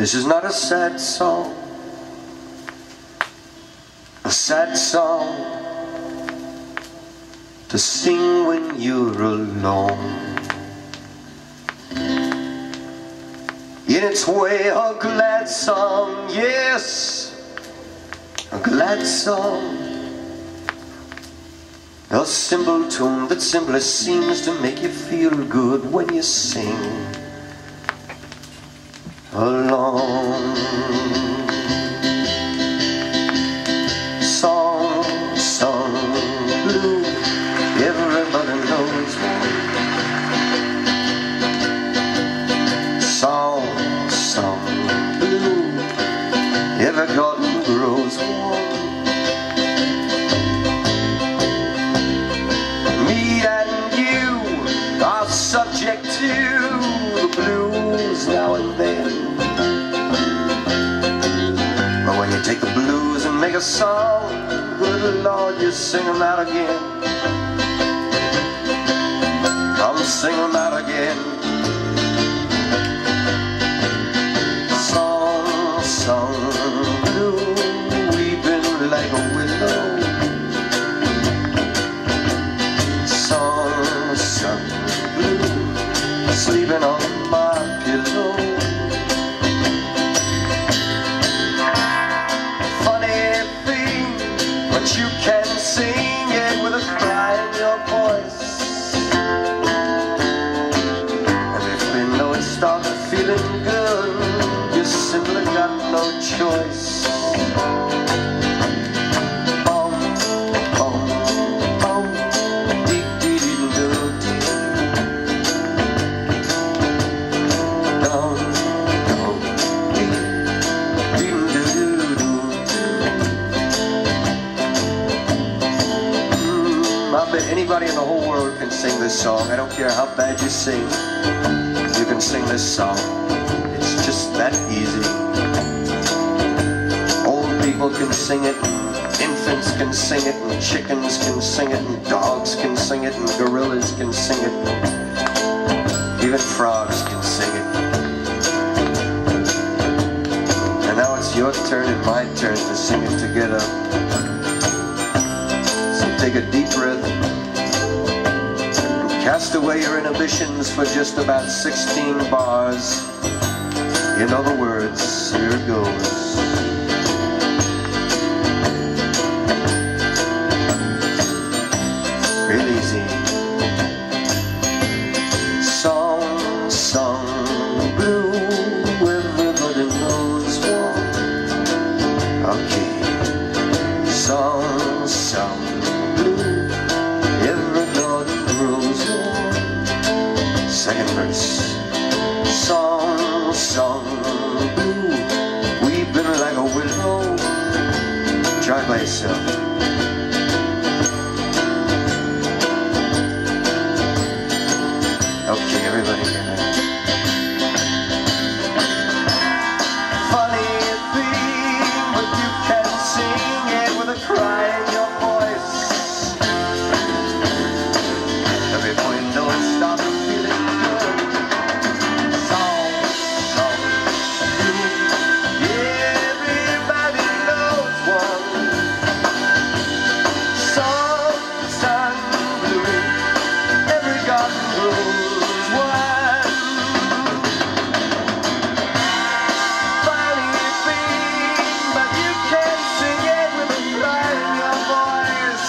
This is not a sad song. A sad song to sing when you're alone. In its way, a glad song, yes, a glad song. A simple tune that simply seems to make you feel good when you sing along. Song, song, blue, everybody knows one. Song, song, blue, every garden grows one. Me and you are subject to the blues now and then. But when you take the blues and make a song, good Lord, you sing them out again. Come sing them out again. Song, song, blue, weeping like a willow. Song, song, blue, sleeping on my pillow. But you can sing it with a cry in your voice. And if we know it starts feeling good, you simply got no choice. Boom, boom, boom, dee dee dee doo dee. Dum, dum, dee dee doo doo. I bet anybody in the whole world can sing this song. I don't care how bad you sing, you can sing this song. It's just that easy. Old people can sing it, and infants can sing it, and chickens can sing it, and dogs can sing it, and gorillas can sing it. Even frogs can sing it. And now it's your turn and my turn to sing it together. Take a deep breath and cast away your inhibitions for just about 16 bars. You know the words, here it goes. Real easy. Song, song, blue, everybody knows one. Okay. Song, song, second verse. Song, song, blue, weeping like a willow. Try by yourself. Okay, everybody get it. Funny thing, but you can sing it with a cry in your voice. Every point don't stop feeling good. Song, song, blue, everybody knows one. Song, song, blue, every garden grows one. Funny thing, but you can sing it with a cry in your voice.